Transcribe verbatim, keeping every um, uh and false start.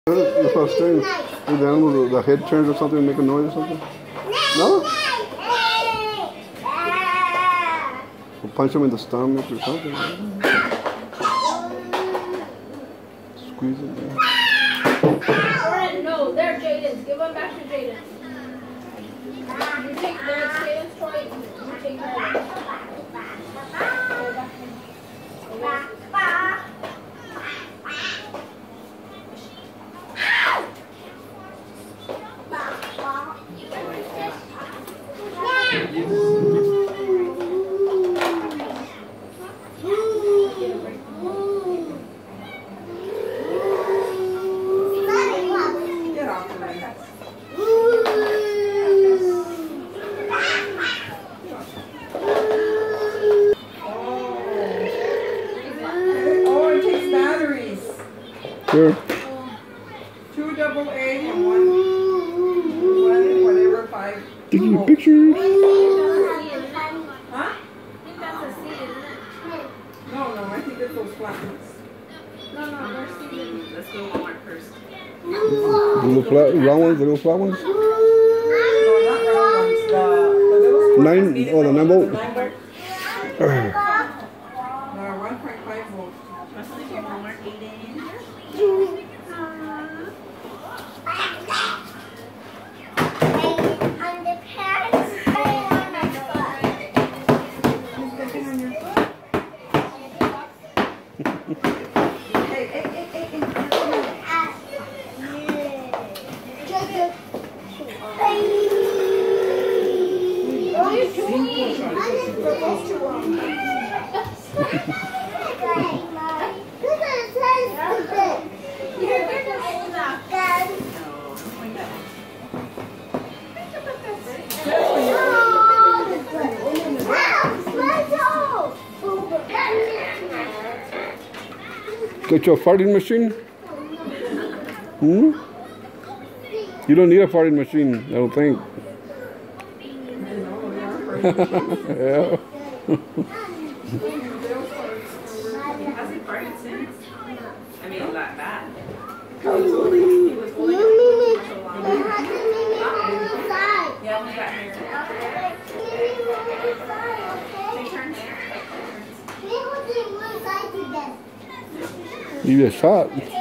That's what I was saying. If the animal, the head turns or something, make a noise or something. No? We'll punch him in the stomach or something. Squeeze it there. No, they're Jaden's. Give them back to Jaden. You take that's Jaden's toy. You take that. Sure. Two double A and one, one whatever five. Taking your pictures. Huh? No, no, I think it's those flat ones. No, no, they're seeds. Let's go Walmart first. The little flat, round ones, the little flat ones. No, not round ones. The, the little square Nine, ones. oh, the nine volt. The nine volt. No, one point five volt. Let's go Walmart, Aiden. Got your farting machine? Hmm? You don't need a farting machine, I don't think. Yeah. Has he farted since? I mean, like that. Yeah, we got here. They turned there. Give you a shot.